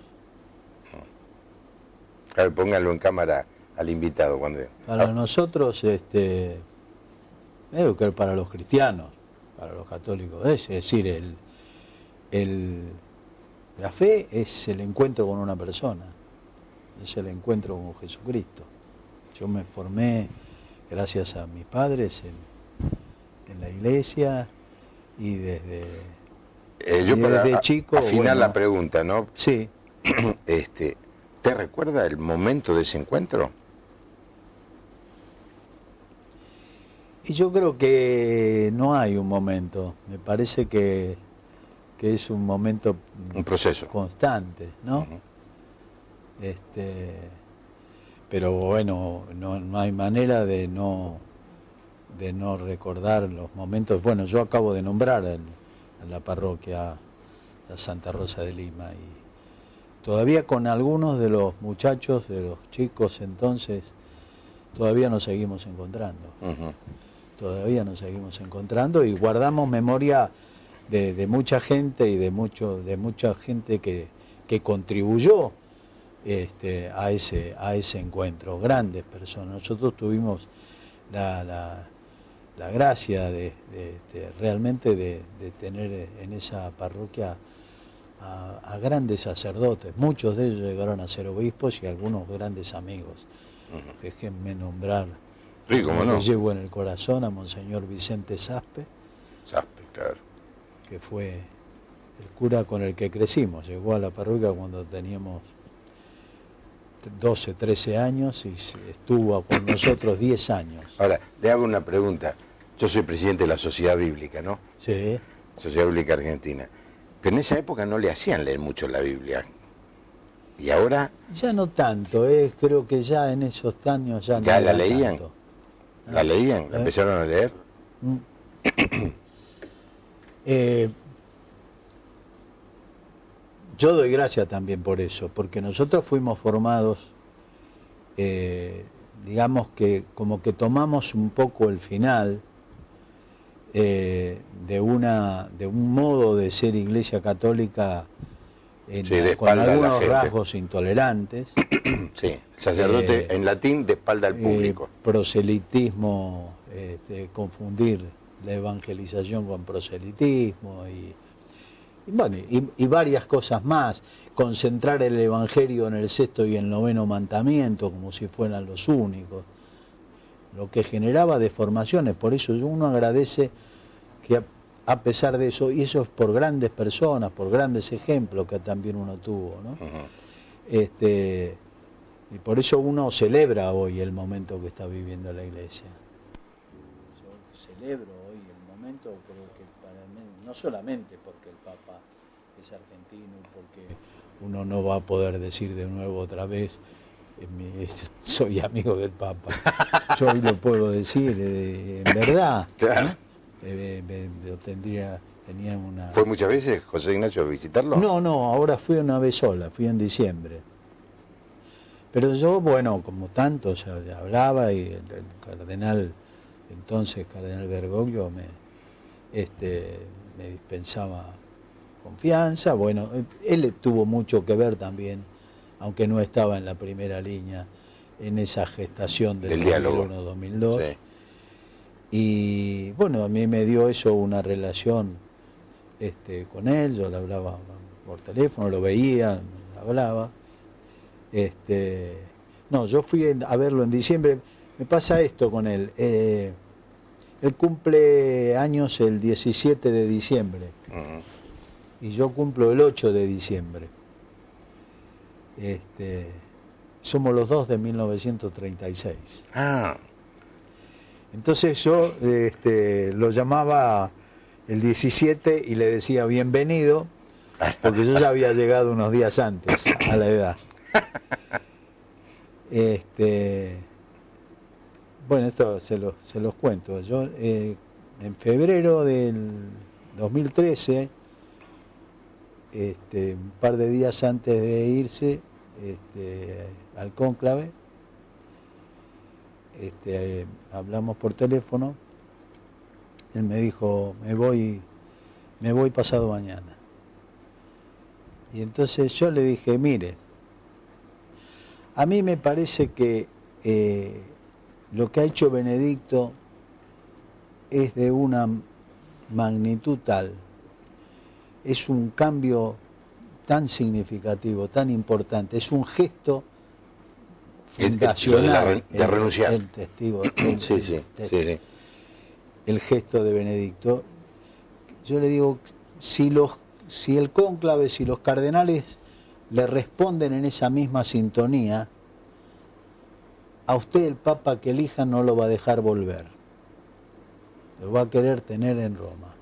A ver, póngalo en cámara al invitado. Para nosotros, creo que para los cristianos, para los católicos, es decir, la fe es el encuentro con una persona, es el encuentro con Jesucristo. Yo me formé gracias a mis padres en la iglesia y desde chico. Afinar la pregunta, ¿no? Sí. ¿Te recuerda el momento de ese encuentro? Y yo creo que no hay un momento. Me parece que es un momento, un proceso constante, ¿no? Uh-huh. Pero bueno, no hay manera de no recordar los momentos. Bueno, yo acabo de nombrar en la parroquia la Santa Rosa de Lima y todavía con algunos de los muchachos, de los chicos entonces, todavía nos seguimos encontrando. Uh-huh. Todavía nos seguimos encontrando y guardamos memoria de mucha gente y de mucha gente que contribuyó a ese encuentro, grandes personas. Nosotros tuvimos la gracia realmente de tener en esa parroquia a grandes sacerdotes. Muchos de ellos llegaron a ser obispos y algunos grandes amigos. Uh-huh. Déjenme nombrar, sí, cómo no, que llevo en el corazón a Monseñor Vicente Saspe. Saspe, claro. Que fue el cura con el que crecimos. Llegó a la parroquia cuando teníamos 12, 13 años y estuvo con nosotros 10 años. Ahora, le hago una pregunta. Yo soy presidente de la Sociedad Bíblica, ¿no? Sí. Sociedad Bíblica Argentina. Pero en esa época no le hacían leer mucho la Biblia. ¿Y ahora? Ya no tanto, creo que ya en esos años ya no. ¿Ya la leían? Tanto. ¿La leían? ¿La empezaron a leer? Yo doy gracias también por eso, porque nosotros fuimos formados, digamos que como que tomamos un poco el final de un modo de ser Iglesia Católica con algunos rasgos intolerantes. Sí, el sacerdote en latín de espalda al público. Proselitismo, confundir la evangelización con proselitismo y varias cosas más, concentrar el evangelio en el sexto y el noveno mandamiento como si fueran los únicos, lo que generaba deformaciones. Por eso uno agradece que a pesar de eso, y eso es por grandes personas, por grandes ejemplos que también uno tuvo, ¿no? Uh-huh. Y por eso uno celebra hoy el momento que está viviendo la Iglesia. Yo celebro hoy el momento, creo que para mí, no solamente porque el Papa es argentino y porque uno no va a poder decir de nuevo otra vez soy amigo del Papa. Yo hoy lo puedo decir, en verdad. Claro. ¿no? Tenía una... ¿Fue muchas veces José Ignacio a visitarlo? No, ahora fui una vez sola, fui en diciembre. Pero yo, bueno, como tanto, o sea, hablaba y el cardenal, entonces cardenal Bergoglio, me dispensaba confianza. Bueno, él tuvo mucho que ver también, aunque no estaba en la primera línea, en esa gestación del 2001-2002. Sí. Y bueno, a mí me dio eso una relación con él, yo le hablaba por teléfono, lo veía, hablaba. No, yo fui a verlo en diciembre. Me pasa esto con él. Él cumple años el 17 de diciembre. Uh-huh. Y yo cumplo el 8 de diciembre. Somos los dos de 1936. Ah. Entonces yo lo llamaba el 17 y le decía bienvenido, porque yo ya había llegado unos días antes a la edad. Bueno, esto se los cuento. Yo en febrero del 2013, un par de días antes de irse al cónclave, hablamos por teléfono. Él me dijo, me voy pasado mañana. Y entonces yo le dije, mire, a mí me parece que lo que ha hecho Benedicto es de una magnitud tal es un cambio tan significativo, tan importante, es un gesto fundacional. De renunciar. El testigo. Sí. El gesto de Benedicto. Yo le digo, si el cónclave, si los cardenales le responden en esa misma sintonía, a usted el Papa que elija no lo va a dejar volver. Lo va a querer tener en Roma.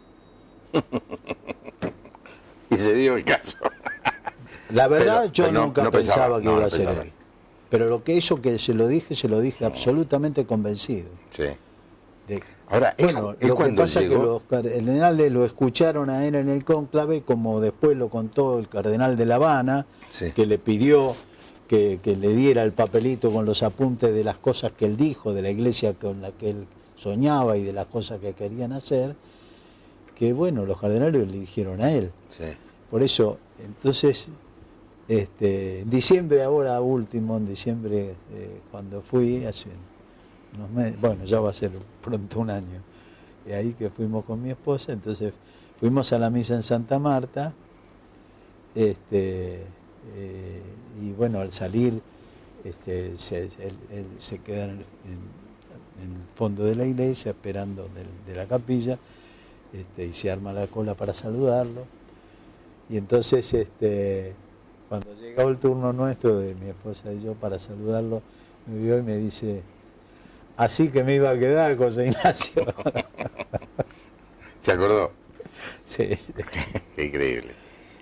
Y se dio el caso. La verdad, Pero, yo no, nunca no pensaba que iba a ser pensaba. él. Pero eso que se lo dije absolutamente convencido. Sí. De, Ahora, bueno, es lo que cuando pasa es que llegó... los cardenales lo escucharon a él en el cónclave, como después lo contó el cardenal de La Habana, Sí. que le pidió que le diera el papelito con los apuntes de las cosas que él dijo, de la iglesia con la que él soñaba y de las cosas que querían hacer, que bueno, los cardenales le dijeron a él. Sí. Por eso, entonces, en diciembre, ahora último, en diciembre, cuando fui, hace unos meses, bueno, ya va a ser pronto un año, y ahí que fuimos con mi esposa, entonces fuimos a la misa en Santa Marta, y bueno, al salir, él se queda en el fondo de la iglesia, esperando de la capilla, y se arma la cola para saludarlo. Y entonces, cuando llegó el turno nuestro de mi esposa y yo para saludarlo, me vio y me dice, así que me iba a quedar, José Ignacio. ¿Se acordó? Sí. Qué increíble.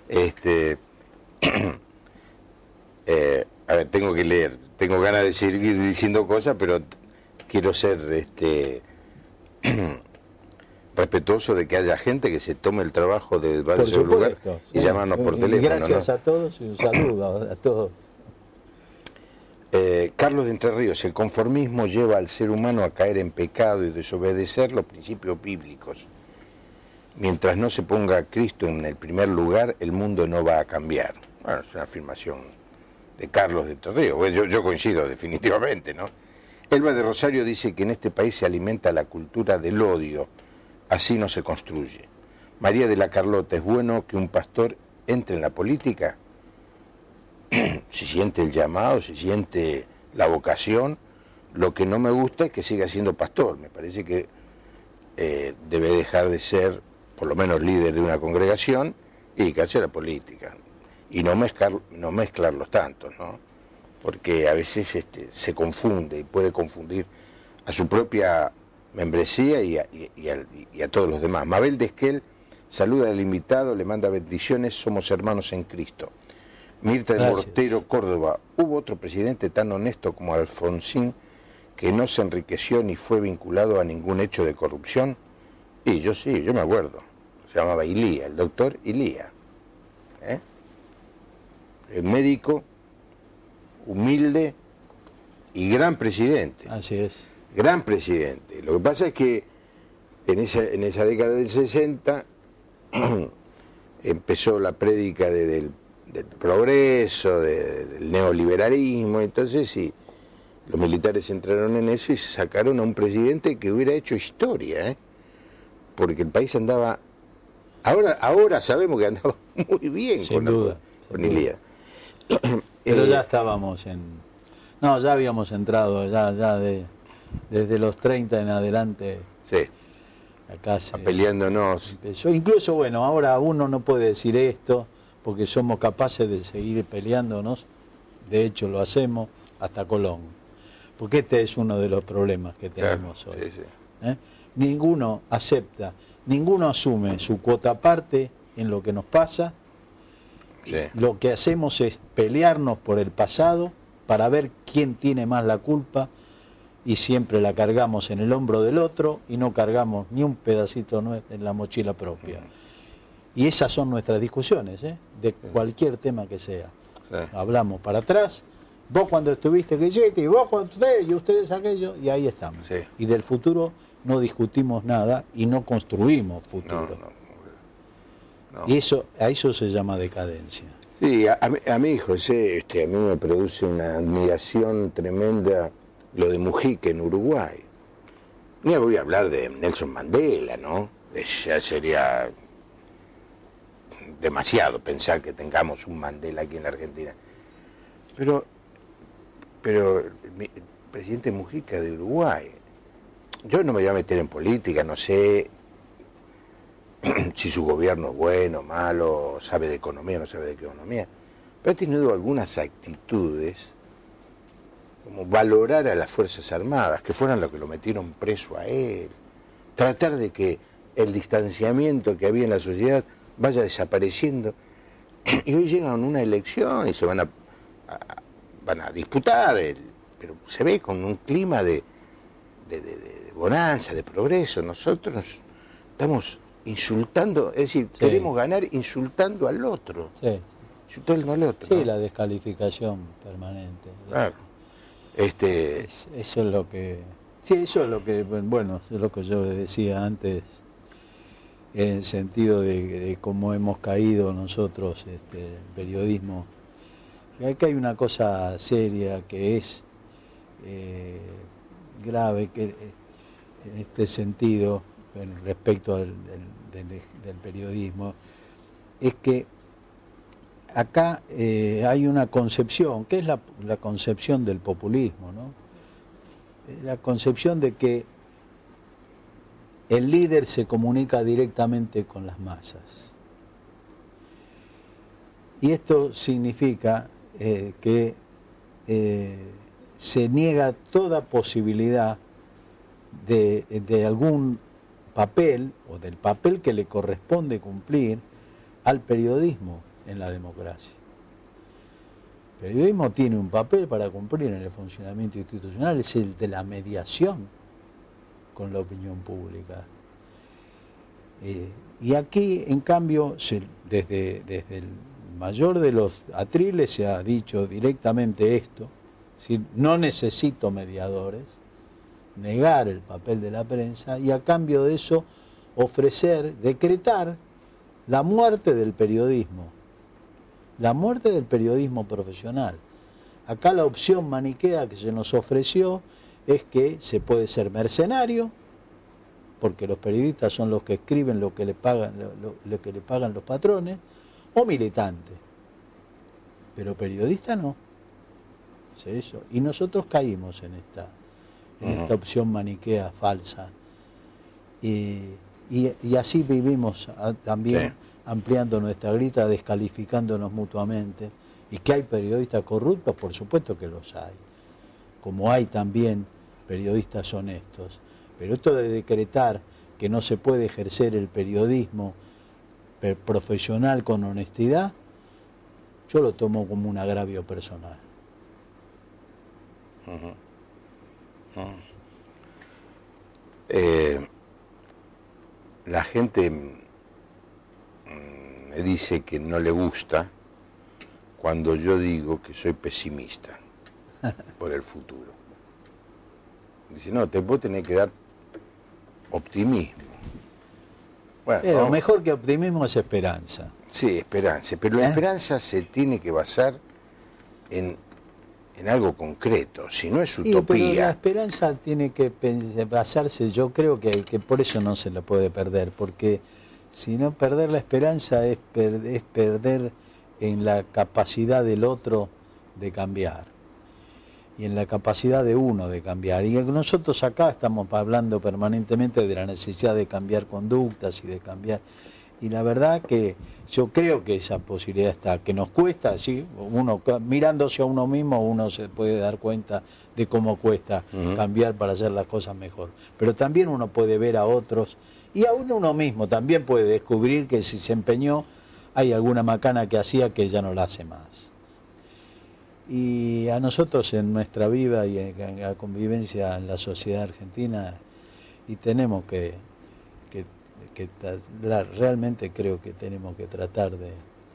A ver, tengo que leer. Tengo ganas de seguir diciendo cosas, pero quiero ser respetuoso de que haya gente que se tome el trabajo de llevar a su lugar y llamarnos por teléfono. Gracias, ¿no? A todos y un saludo a todos. Carlos de Entre Ríos, el conformismo lleva al ser humano a caer en pecado y desobedecer los principios bíblicos. Mientras no se ponga a Cristo en el primer lugar, el mundo no va a cambiar. Bueno, es una afirmación de Carlos de Entre Ríos. Bueno, yo coincido definitivamente, ¿no? Elba de Rosario dice que en este país se alimenta la cultura del odio. Así no se construye. María de la Carlota, ¿es bueno que un pastor entre en la política? Si siente el llamado, si siente la vocación, lo que no me gusta es que siga siendo pastor. Me parece que debe dejar de ser, por lo menos, líder de una congregación y dedicarse a la política. Y no mezclar los tantos, ¿no? Porque a veces se confunde y puede confundir a su propia membresía y a todos los demás. Mabel de Esquel saluda al invitado, le manda bendiciones, somos hermanos en Cristo. Mirta de Mortero, Córdoba, ¿hubo otro presidente tan honesto como Alfonsín que no se enriqueció ni fue vinculado a ningún hecho de corrupción? Y yo sí, yo me acuerdo. Se llamaba Ilía, el doctor Ilía. El médico, humilde y gran presidente. Así es. Gran presidente. Lo que pasa es que en esa década del 60 empezó la prédica del progreso, del neoliberalismo, entonces sí, los militares entraron en eso y sacaron a un presidente que hubiera hecho historia, porque el país andaba, ahora sabemos que andaba muy bien con Ilía. Pero ya estábamos no, ya habíamos entrado, desde los 30 en adelante. Sí. Acá peleándonos. Incluso, bueno, ahora uno no puede decir esto, porque somos capaces de seguir peleándonos, de hecho lo hacemos hasta Colón, porque este es uno de los problemas que tenemos hoy. Sí, sí. Ninguno acepta, ninguno asume su cuota parte en lo que nos pasa. Sí. Lo que hacemos es pelearnos por el pasado para ver quién tiene más la culpa y siempre la cargamos en el hombro del otro y no cargamos ni un pedacito en la mochila propia. Y esas son nuestras discusiones, de cualquier tema que sea. Sí. Hablamos para atrás, vos cuando estuviste que hiciste, y vos cuando ustedes aquello, y ahí estamos. Sí. Y del futuro no discutimos nada y no construimos futuro. No. Y a eso se llama decadencia. Sí, a mí, José, a mí me produce una admiración tremenda lo de Mujica en Uruguay. Ni voy a hablar de Nelson Mandela, ¿no? Ya sería demasiado pensar que tengamos un Mandela aquí en la Argentina. Pero el presidente Mujica de Uruguay, yo no me voy a meter en política, no sé si su gobierno es bueno, malo, sabe de economía, no sabe de economía, pero ha tenido algunas actitudes como valorar a las Fuerzas Armadas, que fueran los que lo metieron preso a él, tratar de que el distanciamiento que había en la sociedad vaya desapareciendo, y hoy llegan a una elección y se van a disputar, pero se ve con un clima de bonanza, de progreso. Nosotros estamos insultando, es decir, Sí. queremos ganar insultando al otro, Sí, insultando al otro. sí, ¿no? la descalificación permanente. Claro. Eso es lo que... Sí, eso es lo que, bueno, es lo que yo decía antes, en el sentido de cómo hemos caído nosotros, el periodismo. Y acá hay una cosa seria que es grave, que en este sentido, respecto del periodismo, es que acá hay una concepción, que es la concepción del populismo, ¿no? La concepción de que el líder se comunica directamente con las masas. Y esto significa que se niega toda posibilidad de algún papel, o del papel que le corresponde cumplir al periodismo en la democracia. El periodismo tiene un papel para cumplir en el funcionamiento institucional, es el de la mediación con la opinión pública. Y aquí, en cambio, desde el mayor de los atriles se ha dicho directamente esto, es decir, no necesito mediadores, negar el papel de la prensa y a cambio de eso ofrecer, decretar la muerte del periodismo profesional. Acá la opción maniquea que se nos ofreció es que se puede ser mercenario, porque los periodistas son los que escriben lo que le pagan los patrones, o militante. Pero periodista no. ¿Sí? Eso. Y nosotros caímos en esta opción maniquea falsa. Y así vivimos también, sí, ampliando nuestra grita, descalificándonos mutuamente. Y que hay periodistas corruptos, por supuesto que los hay. Como hay también periodistas honestos. Pero esto de decretar que no se puede ejercer el periodismo profesional con honestidad, yo lo tomo como un agravio personal. La gente me dice que no le gusta cuando yo digo que soy pesimista por el futuro. Dice, no, vos tenés que dar optimismo. Bueno, Pero ¿no? Mejor que optimismo es esperanza. Sí, esperanza, pero la esperanza se tiene que basar en algo concreto, si no es utopía. Pero la esperanza tiene que basarse, yo creo que por eso no se la puede perder, porque si no, perder la esperanza es perder en la capacidad del otro de cambiar y en la capacidad de uno de cambiar. Y nosotros acá estamos hablando permanentemente de la necesidad de cambiar conductas y de cambiar. Y la verdad que yo creo que esa posibilidad está, que nos cuesta, sí, uno mirándose a uno mismo uno se puede dar cuenta de cómo cuesta cambiar para hacer las cosas mejor. Pero también uno puede ver a otros y a uno mismo también puede descubrir que si se empeñó hay alguna macana que hacía que ya no la hace más. Y a nosotros en nuestra vida y en la convivencia en la sociedad argentina, y tenemos realmente creo que tenemos que tratar de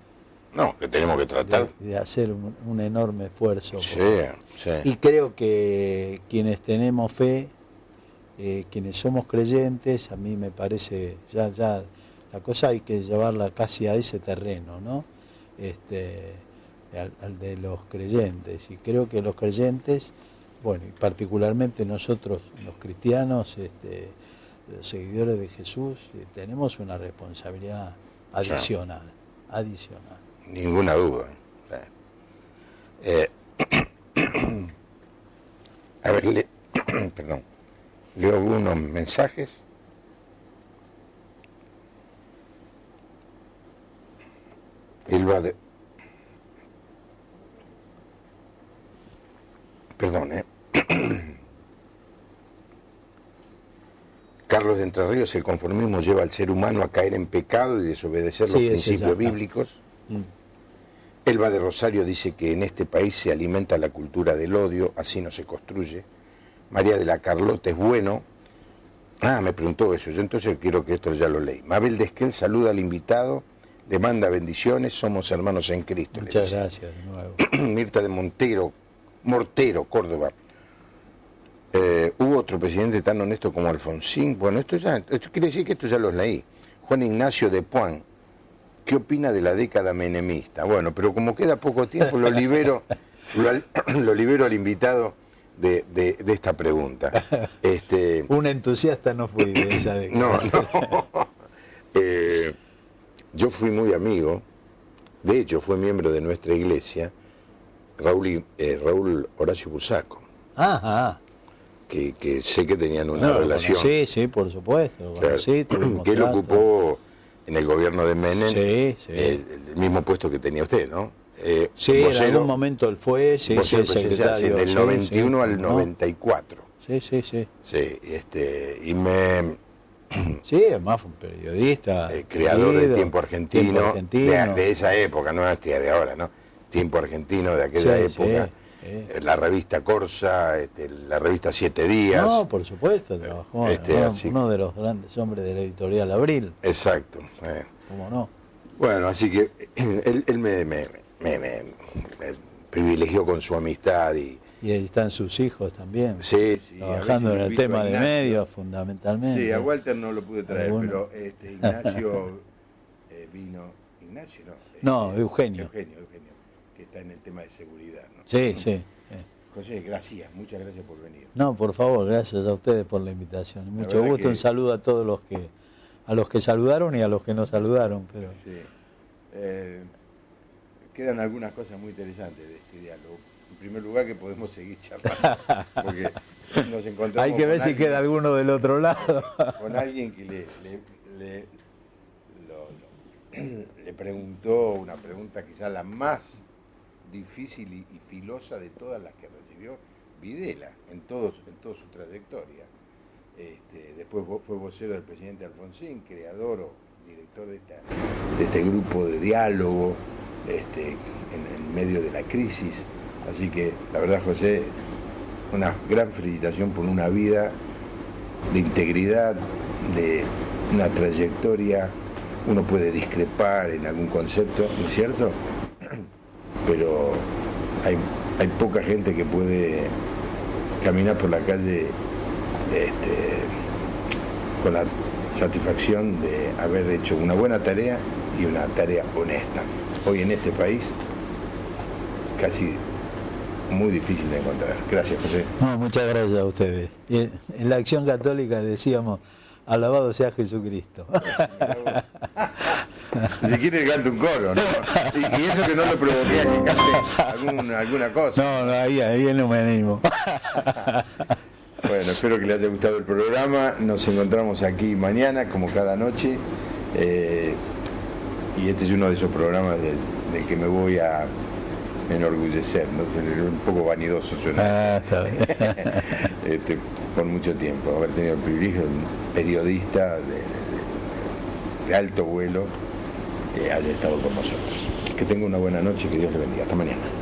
hacer un enorme esfuerzo. Sí, sí. Y creo que quienes tenemos fe, quienes somos creyentes, a mí me parece, ya la cosa hay que llevarla casi a ese terreno, ¿no? Al de los creyentes. Y creo que los creyentes, bueno, y particularmente nosotros los cristianos, los seguidores de Jesús, tenemos una responsabilidad adicional. adicional. Ninguna duda. A ver, perdón, leo algunos mensajes. Perdón, Carlos de Entre Ríos, el conformismo lleva al ser humano a caer en pecado y desobedecer los principios bíblicos. Elba de Rosario dice que en este país se alimenta la cultura del odio, así no se construye. María de la Carlota es bueno. Me preguntó eso, yo entonces quiero que esto ya lo leí. Mabel de Esquel saluda al invitado, le manda bendiciones, somos hermanos en Cristo. Muchas gracias de nuevo. Mirta de Mortero, Córdoba. Hubo otro presidente tan honesto como Alfonsín. Bueno, esto quiere decir que esto ya lo leí. Juan Ignacio de Puan, ¿qué opina de la década menemista? Bueno, pero como queda poco tiempo, lo libero al invitado de esta pregunta. Un entusiasta no fui de esa década. No. Yo fui muy amigo, de hecho fue miembro de nuestra iglesia, Raúl Horacio Bursaco. Ajá. Que sé que tenían una relación. Sí, por supuesto. Claro, que él ocupó en el gobierno de Menem el mismo puesto que tenía usted, ¿no? Sí, vocero, en algún momento él fue, secretario. Del 91 al 94. Sí. Y me... Sí, además fue un periodista. Creador de Tiempo Argentino. De esa época, no de ahora, ¿no? Tiempo Argentino de aquella época. La revista Corsa, la revista 7 Días. No, por supuesto, trabajó. Uno de los grandes hombres de la editorial Abril. Exacto. ¿Cómo no? Bueno, así que él me privilegió con su amistad y ahí están sus hijos también. Sí, trabajando en el tema de medios, fundamentalmente. Sí, a Walter no lo pude traer, pero Ignacio vino. Ignacio, no. Eugenio. Eugenio, que está en el tema de seguridad, ¿no? Sí. José, gracias, muchas gracias por venir. No, por favor, gracias a ustedes por la invitación. Mucho gusto, un saludo a todos los que saludaron y a los que no saludaron. Pero... Sí. Quedan algunas cosas muy interesantes de este diálogo. En primer lugar, que podemos seguir charlando, porque nos encontramos. Hay que ver si queda alguno del otro lado. Con alguien que le preguntó una pregunta quizás la más difícil y filosa de todas las que recibió Videla en todo su trayectoria. Después fue vocero del presidente Alfonsín, creador o director de este grupo de diálogo en medio de la crisis. Así que la verdad, José, una gran felicitación por una vida de integridad, de una trayectoria. Uno puede discrepar en algún concepto, ¿no es cierto? Pero hay poca gente que puede caminar por la calle con la satisfacción de haber hecho una buena tarea y una tarea honesta. Hoy en este país casi muy difícil de encontrar. Gracias, José. No, muchas gracias a ustedes. Y en la Acción Católica decíamos, alabado sea Jesucristo. Si quiere cante un coro, ¿no? Y eso que no lo provoqué a que cante alguna cosa. No, ahí no me animo. Bueno, espero que les haya gustado el programa. Nos encontramos aquí mañana, como cada noche. Y este es uno de esos programas del que me voy a enorgullecer, ¿no? Un poco vanidoso suena. Por mucho tiempo, haber tenido el privilegio de un periodista de alto vuelo haya estado con nosotros. Que tenga una buena noche, que Dios le bendiga. Hasta mañana.